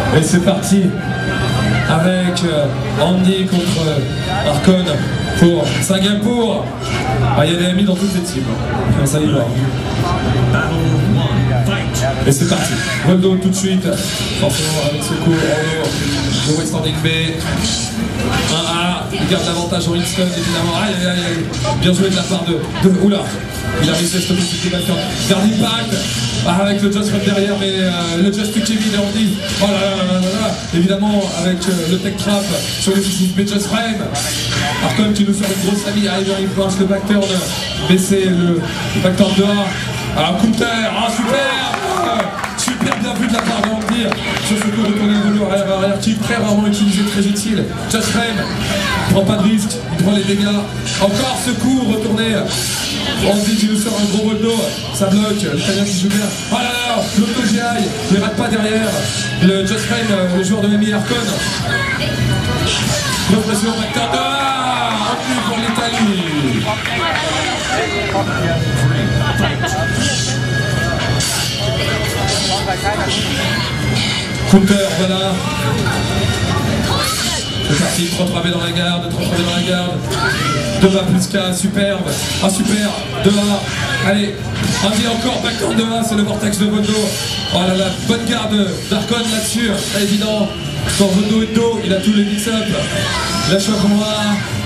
Et c'est parti avec Andy contre Arcon pour Singapour. Ah, il y a des amis dans toutes les teams. Ça y va. Et c'est parti. Voldo tout de suite. Forcément avec ce coup en haut de standing B. 1A. Il garde l'avantage en Winston évidemment. Aïe aïe aïe aïe. Bien joué de la part de Oula. Il a réussi à stopper cette débattion. Garde impact. Avec le Just Run derrière, mais le Just to Kevin et Andy. Oh là là là là là. Évidemment avec le Tech Trap sur le 6 mais Just Frame. Arcon qui nous sort une grosse famille. Arrive, il planche le backturn. Baisser le backturn dehors. Alors counter. Ah super. Super bien vu de la part de Andy. Sur ce coup de tourner le volume arrière qui est très rarement utilisé, très utile. Just Frame. Il prend pas de risque. Il prend les dégâts. Encore ce coup retourné. Andy qui nous sort un gros Voldo, ça bloque, l'Italien qui joue bien. Oh là là, l'auto GI, il rate pas derrière. Le Just Frame, le joueur de Amy Arcon. Repression backdoor. Ah, en plus pour l'Italie. Counter, voilà. C'est parti, 3 travées dans la garde, 3 travées dans la garde. 2A plus K, superbe. Ah super, 2A. Allez, Andy encore, backdoor 2A, c'est le vortex de Voldo. Oh là là, bonne garde d'Arcon là-dessus, pas évident. Quand Voldo est dos, il a tous les mix-up. La choc noir.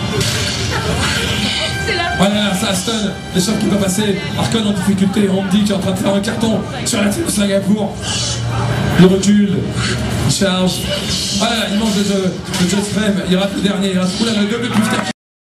Voilà, ça stun, les chocs qui peuvent passer. Arcon en difficulté, Andy qui est en train de faire un carton sur la team Singapour. Il recule, il charge. Voilà, il mange le Just Frame, il rate le dernier, il rate le double plus